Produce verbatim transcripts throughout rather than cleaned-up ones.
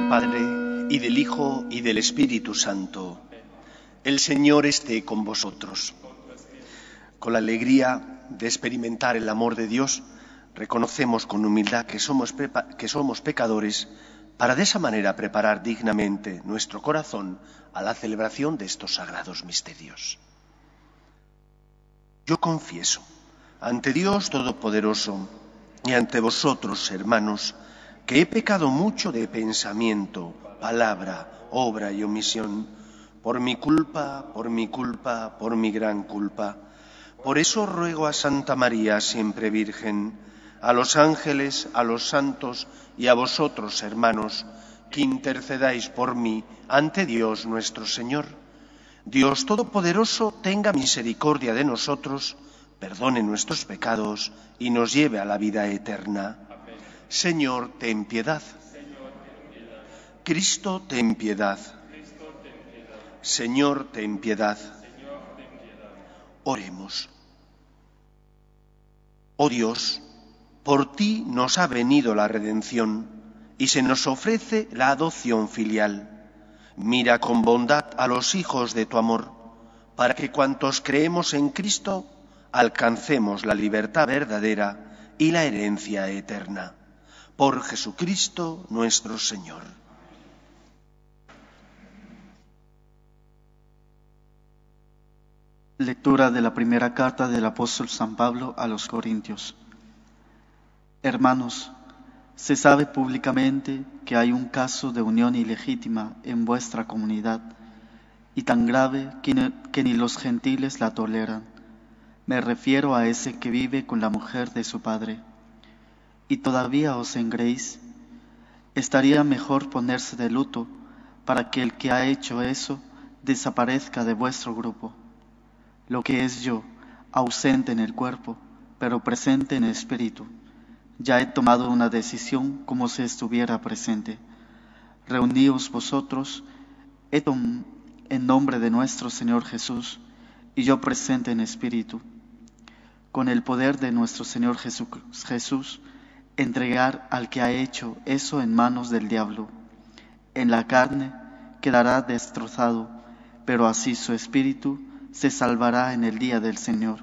Padre, y del Hijo, y del Espíritu Santo. El Señor esté con vosotros. Con la alegría de experimentar el amor de Dios, reconocemos con humildad que somos, que somos pecadores, para de esa manera preparar dignamente nuestro corazón a la celebración de estos sagrados misterios. Yo confieso ante Dios Todopoderoso y ante vosotros, hermanos, que he pecado mucho de pensamiento, palabra, obra y omisión, por mi culpa, por mi culpa, por mi gran culpa. Por eso ruego a Santa María, siempre Virgen, a los ángeles, a los santos y a vosotros, hermanos, que intercedáis por mí ante Dios nuestro Señor. Dios Todopoderoso tenga misericordia de nosotros, perdone nuestros pecados y nos lleve a la vida eterna. Señor, ten piedad. Cristo, ten piedad. Señor, ten piedad. Oremos. Oh Dios, por ti nos ha venido la redención y se nos ofrece la adopción filial. Mira con bondad a los hijos de tu amor, para que cuantos creemos en Cristo alcancemos la libertad verdadera y la herencia eterna. Por Jesucristo nuestro Señor. Lectura de la primera carta del apóstol San Pablo a los Corintios. Hermanos, se sabe públicamente que hay un caso de unión ilegítima en vuestra comunidad, y tan grave que, ne, que ni los gentiles la toleran. Me refiero a ese que vive con la mujer de su padre. ¿Y todavía os engreís? Estaría mejor ponerse de luto para que el que ha hecho eso desaparezca de vuestro grupo. Lo que es yo, ausente en el cuerpo, pero presente en el espíritu. Ya he tomado una decisión como si estuviera presente. Reuníos vosotros en nombre de nuestro Señor Jesús, y yo presente en espíritu. Con el poder de nuestro Señor Jesús, entregar al que ha hecho eso en manos del diablo. En la carne quedará destrozado, pero así su espíritu se salvará en el día del Señor.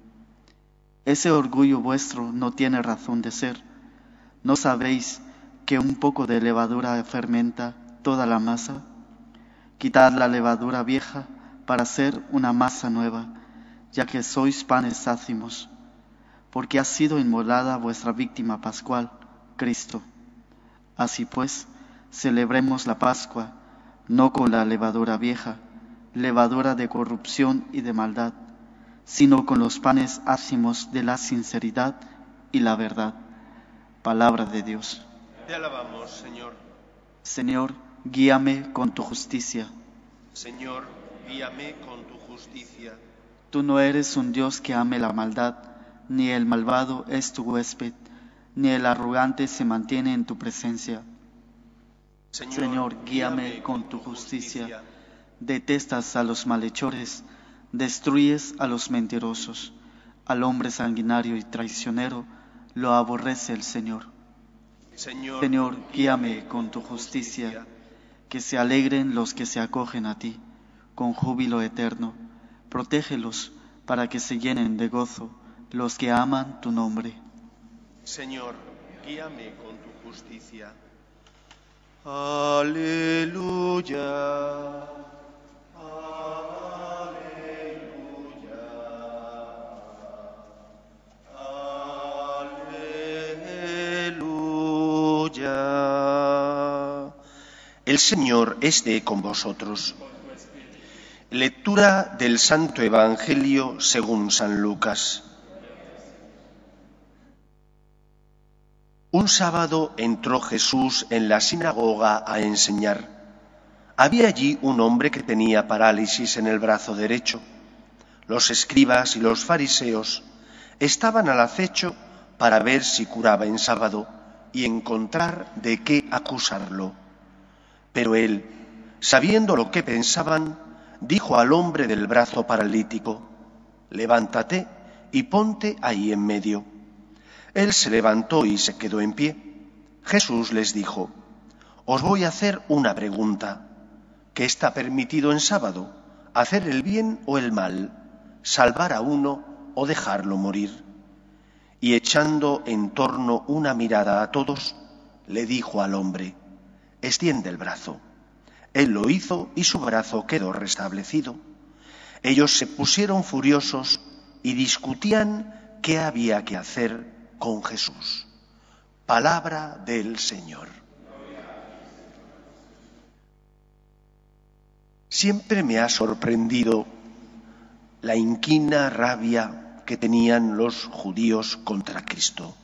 Ese orgullo vuestro no tiene razón de ser. ¿No sabéis que un poco de levadura fermenta toda la masa? Quitad la levadura vieja para hacer una masa nueva, ya que sois panes ácimos, porque ha sido inmolada vuestra víctima pascual, Cristo. Así pues, celebremos la Pascua, no con la levadura vieja, levadura de corrupción y de maldad, sino con los panes ácimos de la sinceridad y la verdad. Palabra de Dios. Te alabamos, Señor. Señor, guíame con tu justicia. Señor, guíame con tu justicia. Tú no eres un Dios que ame la maldad, ni el malvado es tu huésped, ni el arrogante se mantiene en tu presencia. Señor, Señor guíame con tu justicia. Detestas a los malhechores, destruyes a los mentirosos. Al hombre sanguinario y traicionero lo aborrece el Señor. Señor, Señor, guíame con tu justicia. Que se alegren los que se acogen a ti, con júbilo eterno. Protégelos para que se llenen de gozo los que aman tu nombre. Señor, guíame con tu justicia. Aleluya. El Señor esté con vosotros. Lectura del Santo Evangelio según San Lucas. Un sábado entró Jesús en la sinagoga a enseñar. Había allí un hombre que tenía parálisis en el brazo derecho. Los escribas y los fariseos estaban al acecho para ver si curaba en sábado y encontrar de qué acusarlo. Pero él, sabiendo lo que pensaban, dijo al hombre del brazo paralítico: levántate y ponte ahí en medio. Él se levantó y se quedó en pie. Jesús les dijo: Os voy a hacer una pregunta. ¿Qué está permitido en sábado? ¿Hacer el bien o el mal? ¿Salvar a uno o dejarlo morir? Y echando en torno una mirada a todos, le dijo al hombre: extiende el brazo. Él lo hizo y su brazo quedó restablecido. Ellos se pusieron furiosos y discutían qué había que hacer con Jesús. Palabra del Señor. Siempre me ha sorprendido la inquina rabia que tenían los judíos contra Cristo.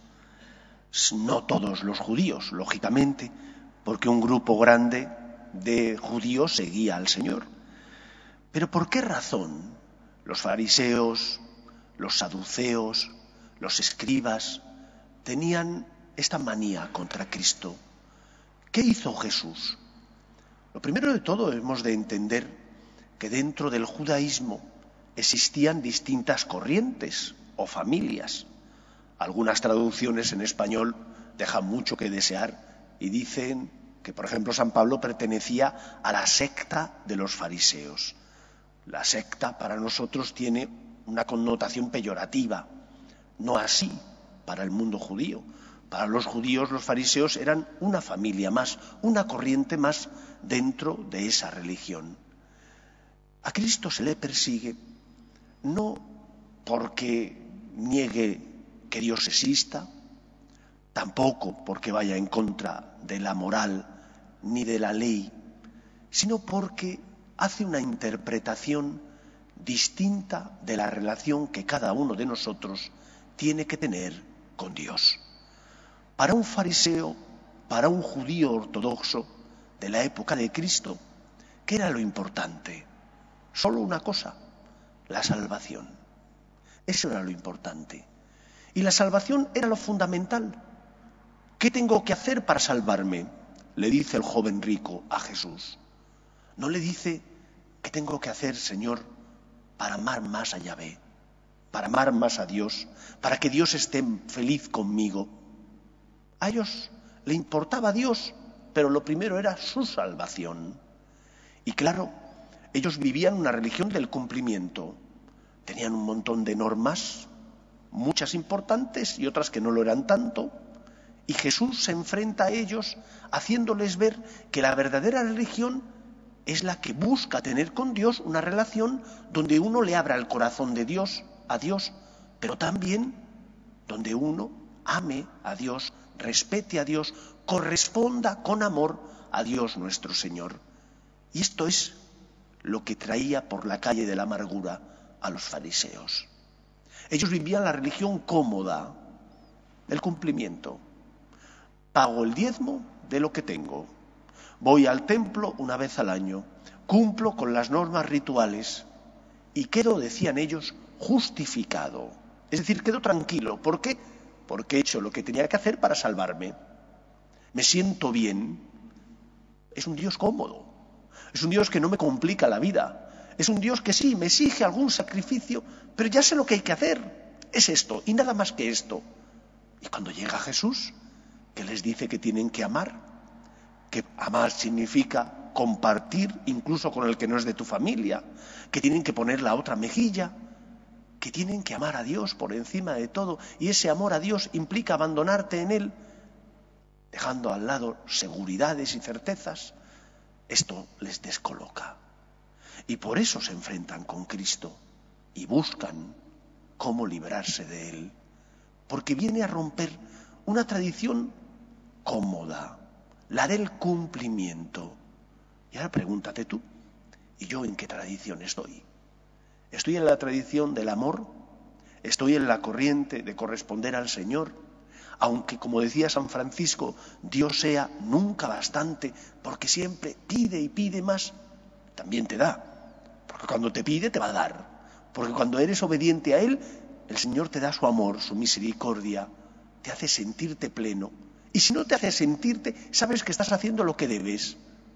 No todos los judíos, lógicamente, porque un grupo grande de judíos seguía al Señor. Pero ¿por qué razón los fariseos, los saduceos, los escribas tenían esta manía contra Cristo? ¿Qué hizo Jesús? Lo primero de todo hemos de entender que dentro del judaísmo existían distintas corrientes o familias. Algunas traducciones en español dejan mucho que desear y dicen que, por ejemplo, San Pablo pertenecía a la secta de los fariseos. La secta para nosotros tiene una connotación peyorativa, no así para el mundo judío. Para los judíos los fariseos eran una familia más, una corriente más dentro de esa religión. A Cristo se le persigue no porque niegue que Dios exista, tampoco porque vaya en contra de la moral ni de la ley, sino porque hace una interpretación distinta de la relación que cada uno de nosotros tiene que tener con Dios. Para un fariseo, para un judío ortodoxo de la época de Cristo, ¿qué era lo importante? Solo una cosa: la salvación. Eso era lo importante. Y la salvación era lo fundamental. ¿Qué tengo que hacer para salvarme?, le dice el joven rico a Jesús. No le dice: ¿qué tengo que hacer, Señor, para amar más a Yahvé, para amar más a Dios, para que Dios esté feliz conmigo? A ellos le importaba Dios, pero lo primero era su salvación. Y claro, ellos vivían una religión del cumplimiento. Tenían un montón de normas, muchas importantes y otras que no lo eran tanto. Y Jesús se enfrenta a ellos haciéndoles ver que la verdadera religión es la que busca tener con Dios una relación donde uno le abra el corazón de Dios a Dios, pero también donde uno ame a Dios, respete a Dios, corresponda con amor a Dios nuestro Señor. Y esto es lo que traía por la calle de la amargura a los fariseos. Ellos vivían la religión cómoda, el cumplimiento. Pago el diezmo de lo que tengo. Voy al templo una vez al año. Cumplo con las normas rituales. Y quedo, decían ellos, justificado. Es decir, quedo tranquilo. ¿Por qué? Porque he hecho lo que tenía que hacer para salvarme. Me siento bien. Es un Dios cómodo. Es un Dios que no me complica la vida. Es un Dios que sí, me exige algún sacrificio, pero ya sé lo que hay que hacer. Es esto, y nada más que esto. Y cuando llega Jesús, que les dice que tienen que amar, que amar significa compartir incluso con el que no es de tu familia, que tienen que poner la otra mejilla, que tienen que amar a Dios por encima de todo, y ese amor a Dios implica abandonarte en Él, dejando al lado seguridades y certezas. Esto les descoloca. Y por eso se enfrentan con Cristo y buscan cómo librarse de Él, porque viene a romper una tradición cómoda, la del cumplimiento. Y ahora pregúntate tú, ¿y yo en qué tradición estoy? ¿Estoy en la tradición del amor? ¿Estoy en la corriente de corresponder al Señor? Aunque, como decía San Francisco, Dios sea nunca bastante, porque siempre pide y pide más, también te da. Porque cuando te pide te va a dar. Porque cuando eres obediente a Él, el Señor te da su amor, su misericordia, te hace sentirte pleno. Y si no te hace sentirte, sabes que estás haciendo lo que debes.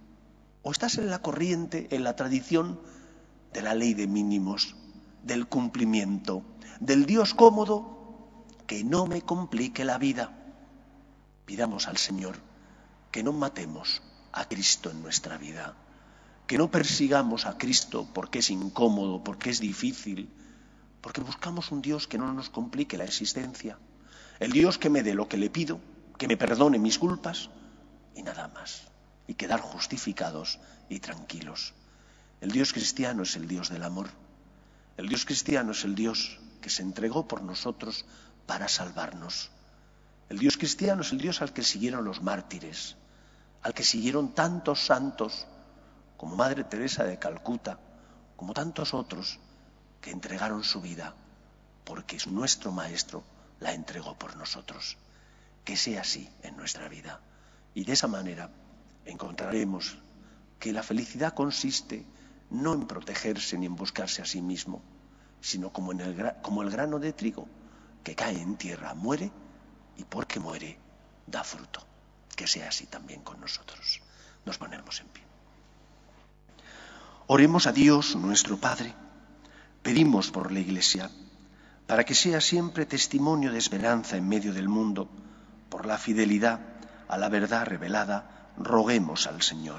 O estás en la corriente, en la tradición de la ley de mínimos, del cumplimiento, del Dios cómodo que no me complique la vida. Pidamos al Señor que no matemos a Cristo en nuestra vida. Que no persigamos a Cristo porque es incómodo, porque es difícil, porque buscamos un Dios que no nos complique la existencia. El Dios que me dé lo que le pido, que me perdone mis culpas y nada más. Y quedar justificados y tranquilos. El Dios cristiano es el Dios del amor. El Dios cristiano es el Dios que se entregó por nosotros para salvarnos. El Dios cristiano es el Dios al que siguieron los mártires, al que siguieron tantos santos como Madre Teresa de Calcuta, como tantos otros que entregaron su vida porque nuestro Maestro la entregó por nosotros. Que sea así en nuestra vida. Y de esa manera encontraremos que la felicidad consiste no en protegerse ni en buscarse a sí mismo, sino como, en el, como el grano de trigo que cae en tierra, muere y porque muere da fruto. Que sea así también con nosotros. Nos ponemos en pie. Oremos a Dios, nuestro Padre. Pedimos por la Iglesia, para que sea siempre testimonio de esperanza en medio del mundo, por la fidelidad a la verdad revelada, roguemos al Señor.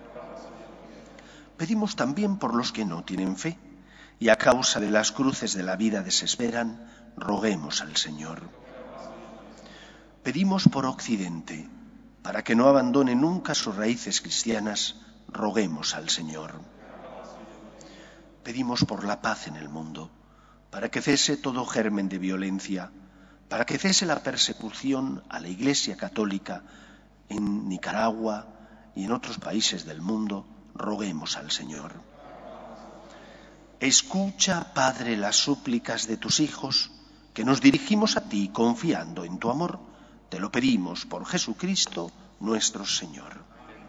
Pedimos también por los que no tienen fe y a causa de las cruces de la vida desesperan, roguemos al Señor. Pedimos por Occidente, para que no abandone nunca sus raíces cristianas, roguemos al Señor. Pedimos por la paz en el mundo, para que cese todo germen de violencia, para que cese la persecución a la Iglesia católica en Nicaragua y en otros países del mundo, roguemos al Señor. Escucha, Padre, las súplicas de tus hijos, que nos dirigimos a ti confiando en tu amor. Te lo pedimos por Jesucristo, nuestro Señor.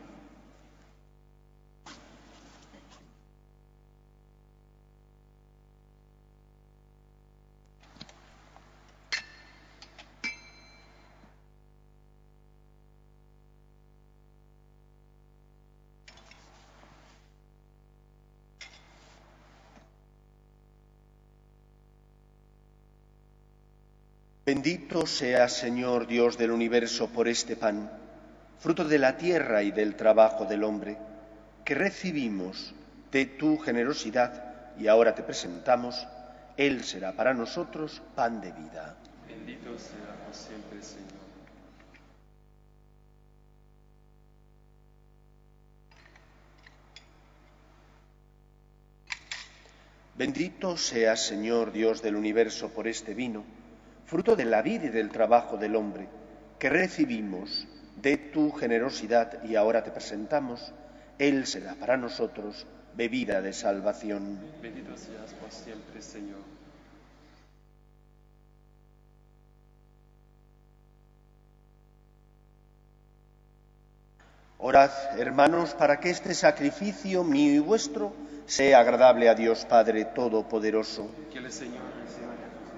Bendito seas, Señor Dios del universo, por este pan, fruto de la tierra y del trabajo del hombre, que recibimos de tu generosidad y ahora te presentamos. Él será para nosotros pan de vida. Bendito sea por siempre, Señor. Bendito seas, Señor Dios del universo, por este vino, fruto de la vida y del trabajo del hombre, que recibimos de tu generosidad y ahora te presentamos. Él será para nosotros bebida de salvación. Bendito seas por siempre, Señor. Orad, hermanos, para que este sacrificio mío y vuestro sea agradable a Dios Padre Todopoderoso. Que el Señor reciba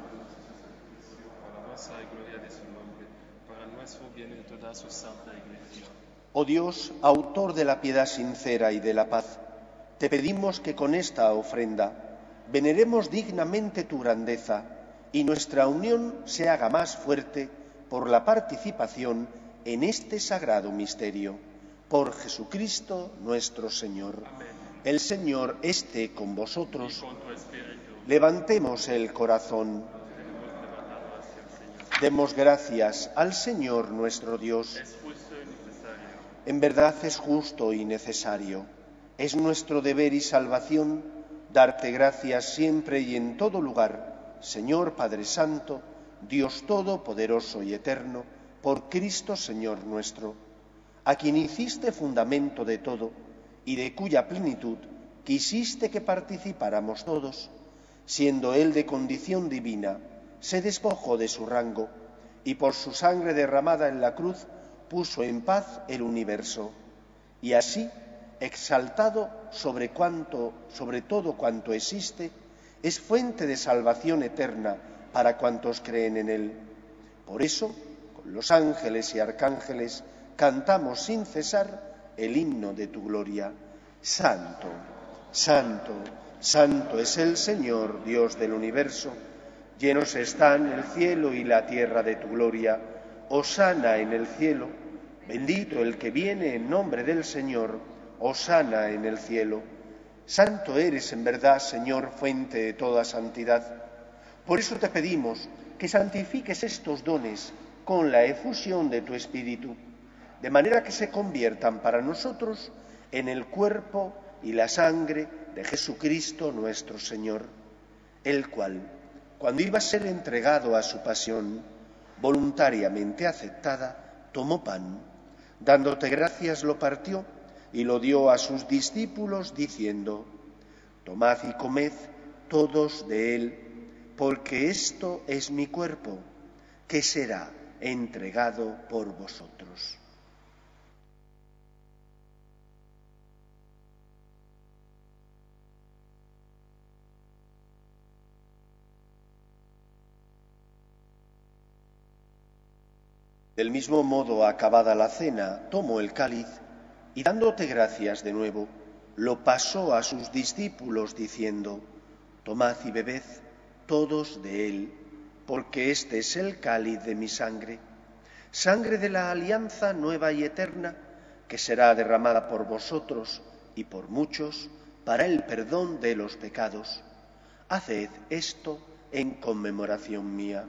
para gozo y gloria de su nombre, para nuestro bien y toda su santa Iglesia. Oh Dios, autor de la piedad sincera y de la paz, te pedimos que con esta ofrenda veneremos dignamente tu grandeza y nuestra unión se haga más fuerte por la participación en este sagrado misterio. Por Jesucristo nuestro Señor. Amén. El Señor esté con vosotros. Y con tu espíritu. Levantemos el corazón. Demos gracias al Señor nuestro Dios. Es justo y necesario. En verdad es justo y necesario. Es nuestro deber y salvación darte gracias siempre y en todo lugar, Señor Padre Santo, Dios Todopoderoso y Eterno, por Cristo Señor nuestro, a quien hiciste fundamento de todo y de cuya plenitud quisiste que participáramos todos, siendo Él de condición divina, se despojó de su rango y por su sangre derramada en la cruz puso en paz el universo, y así, exaltado sobre, cuanto, sobre todo cuanto existe, es fuente de salvación eterna para cuantos creen en Él. Por eso, con los ángeles y arcángeles, cantamos sin cesar el himno de tu gloria. Santo, santo, santo es el Señor, Dios del universo. Llenos están el cielo y la tierra de tu gloria. Hosana en el cielo. Bendito el que viene en nombre del Señor, hosana en el cielo. Santo eres en verdad, Señor, fuente de toda santidad. Por eso te pedimos que santifiques estos dones con la efusión de tu Espíritu, de manera que se conviertan para nosotros en el cuerpo y la sangre de Jesucristo nuestro Señor, el cual, cuando iba a ser entregado a su pasión, voluntariamente aceptada, tomó pan, dándote gracias lo partió y lo dio a sus discípulos, diciendo: tomad y comed todos de él, porque esto es mi cuerpo, que será entregado por vosotros. Del mismo modo, acabada la cena, tomó el cáliz y, dándote gracias de nuevo, lo pasó a sus discípulos, diciendo: tomad y bebed todos de él, porque este es el cáliz de mi sangre, sangre de la alianza nueva y eterna, que será derramada por vosotros y por muchos para el perdón de los pecados. Haced esto en conmemoración mía.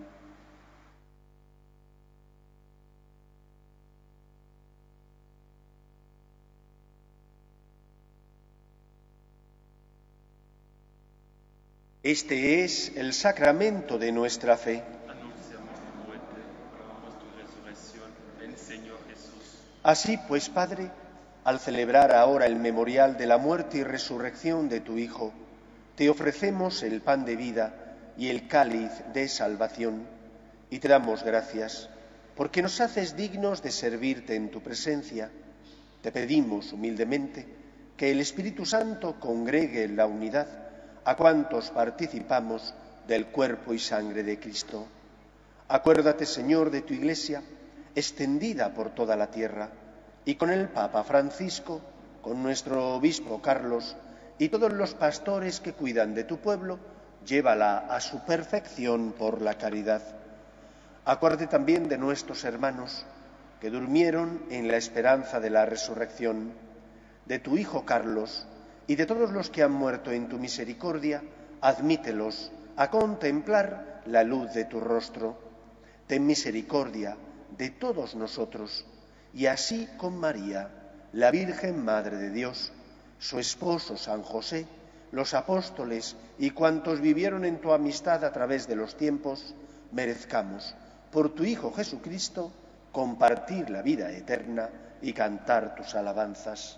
Este es el sacramento de nuestra fe. Anunciamos tu muerte, proclamamos tu resurrección. Ven, Señor Jesús. Así pues, Padre, al celebrar ahora el memorial de la muerte y resurrección de tu Hijo, te ofrecemos el pan de vida y el cáliz de salvación, y te damos gracias, porque nos haces dignos de servirte en tu presencia. Te pedimos humildemente que el Espíritu Santo congregue en la unidad a cuantos participamos del cuerpo y sangre de Cristo. Acuérdate, Señor, de tu Iglesia, extendida por toda la tierra, y con el Papa Francisco, con nuestro obispo Carlos y todos los pastores que cuidan de tu pueblo, llévala a su perfección por la caridad. Acuérdate también de nuestros hermanos que durmieron en la esperanza de la resurrección, de tu Hijo Carlos, y de todos los que han muerto en tu misericordia, admítelos a contemplar la luz de tu rostro. Ten misericordia de todos nosotros, y así con María, la Virgen Madre de Dios, su esposo San José, los apóstoles y cuantos vivieron en tu amistad a través de los tiempos, merezcamos, por tu Hijo Jesucristo, compartir la vida eterna y cantar tus alabanzas.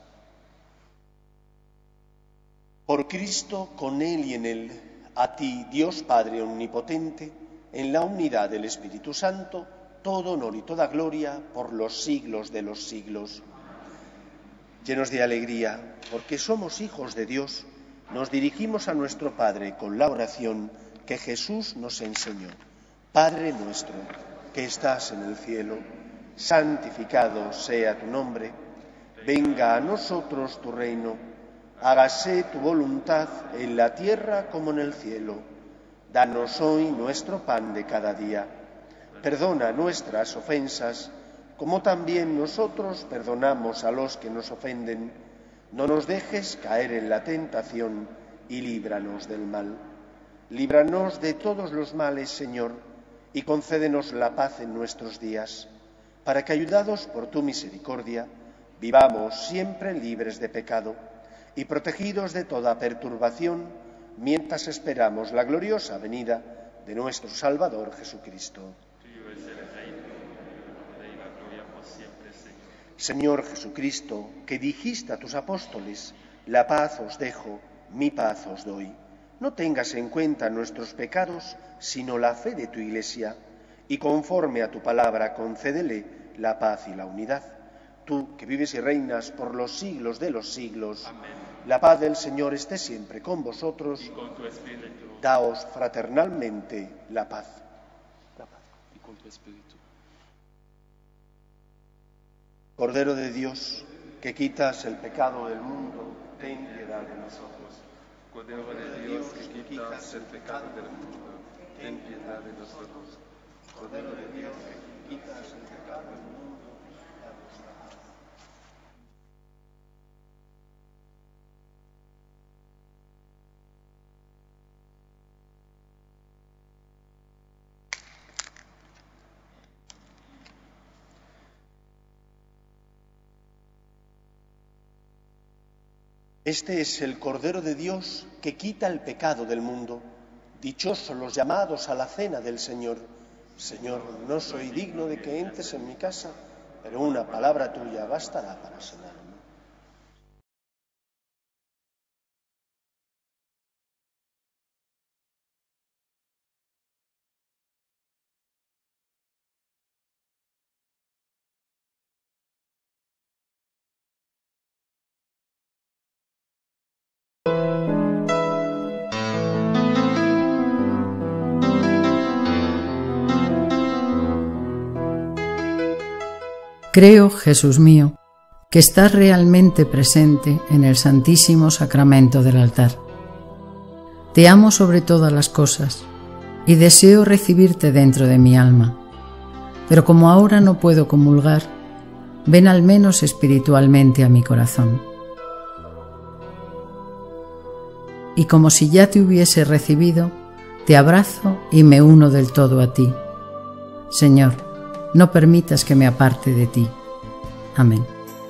Por Cristo, con Él y en Él, a ti, Dios Padre Omnipotente, en la unidad del Espíritu Santo, todo honor y toda gloria por los siglos de los siglos. Llenos de alegría, porque somos hijos de Dios, nos dirigimos a nuestro Padre con la oración que Jesús nos enseñó. Padre nuestro, que estás en el cielo, santificado sea tu nombre, venga a nosotros tu reino. Hágase tu voluntad en la tierra como en el cielo. Danos hoy nuestro pan de cada día. Perdona nuestras ofensas, como también nosotros perdonamos a los que nos ofenden. No nos dejes caer en la tentación y líbranos del mal. Líbranos de todos los males, Señor, y concédenos la paz en nuestros días, para que, ayudados por tu misericordia, vivamos siempre libres de pecado y protegidos de toda perturbación, mientras esperamos la gloriosa venida de nuestro Salvador Jesucristo. Tuyo es el reino, el poder y la gloria por siempre, Señor. Señor Jesucristo, que dijiste a tus apóstoles: la paz os dejo, mi paz os doy. No tengas en cuenta nuestros pecados, sino la fe de tu Iglesia, y conforme a tu palabra concédele la paz y la unidad. Tú, que vives y reinas por los siglos de los siglos. Amén. La paz del Señor esté siempre con vosotros. Y con tu espíritu. Daos fraternalmente la paz. La paz. Y con tu espíritu. Cordero de Dios, que quitas el pecado del mundo, ten piedad de nosotros. Cordero de Dios, que quitas el pecado del mundo, ten piedad de nosotros. Cordero de Dios, que quitas el pecado del mundo, danos la paz. Este es el Cordero de Dios que quita el pecado del mundo. Dichosos los llamados a la cena del Señor. Señor, no soy digno de que entres en mi casa, pero una palabra tuya bastará para sanarme. Creo, Jesús mío, que estás realmente presente en el Santísimo Sacramento del altar. Te amo sobre todas las cosas y deseo recibirte dentro de mi alma, pero como ahora no puedo comulgar, ven al menos espiritualmente a mi corazón. Y como si ya te hubiese recibido, te abrazo y me uno del todo a ti. Señor, no permitas que me aparte de ti. Amén.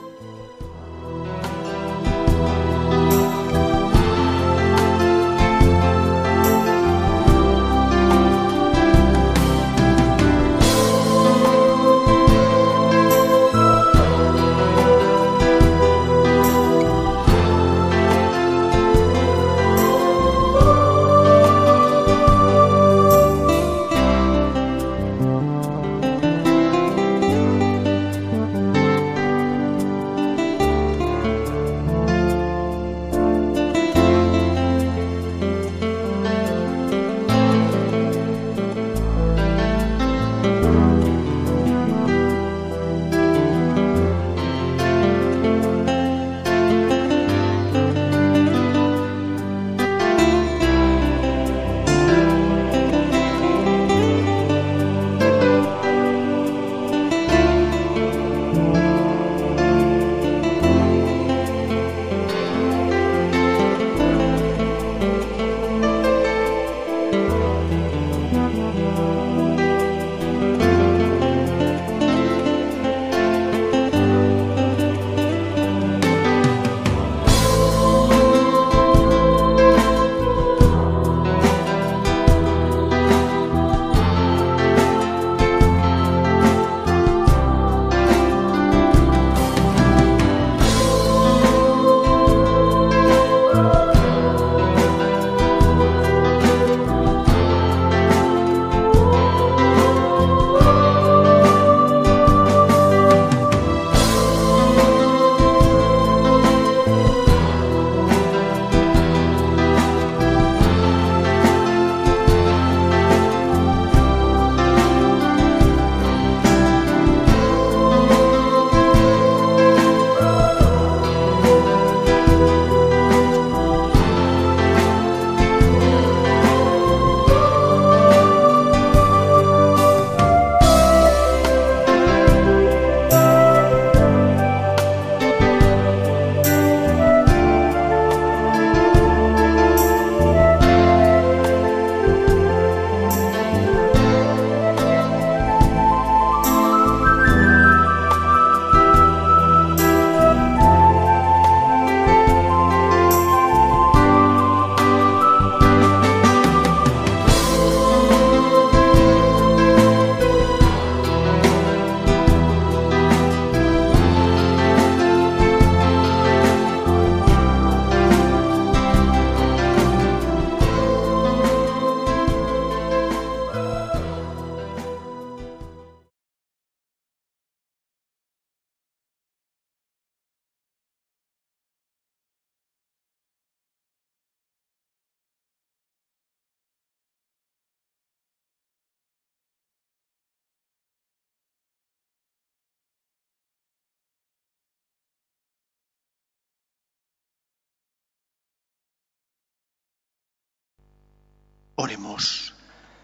Oremos.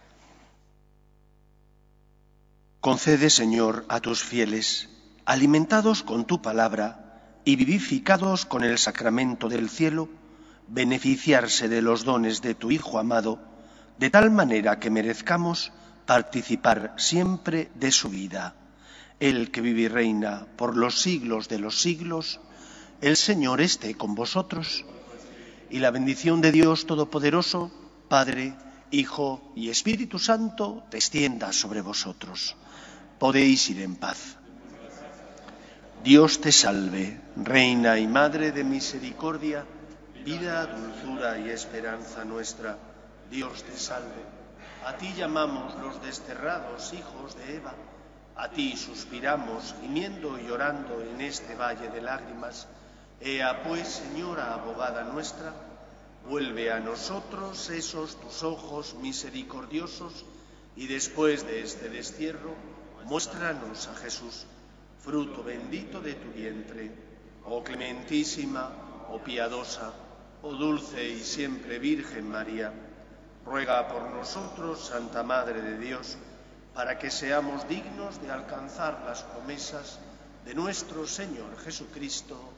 Concede, Señor, a tus fieles, alimentados con tu palabra y vivificados con el sacramento del cielo, beneficiarse de los dones de tu Hijo amado, de tal manera que merezcamos participar siempre de su vida. Él que vive y reina por los siglos de los siglos, El Señor esté con vosotros. Y la bendición de Dios Todopoderoso, Padre, Hijo y Espíritu Santo, descienda sobre vosotros. Podéis ir en paz. Dios te salve, Reina y Madre de misericordia, vida, dulzura y esperanza nuestra. Dios te salve. A ti llamamos los desterrados hijos de Eva. A ti suspiramos, gimiendo y llorando en este valle de lágrimas. Ea pues, Señora abogada nuestra, vuelve a nosotros esos tus ojos misericordiosos y después de este destierro, muéstranos a Jesús, fruto bendito de tu vientre. Oh clementísima, oh piadosa, oh dulce y siempre Virgen María, ruega por nosotros, Santa Madre de Dios, para que seamos dignos de alcanzar las promesas de nuestro Señor Jesucristo.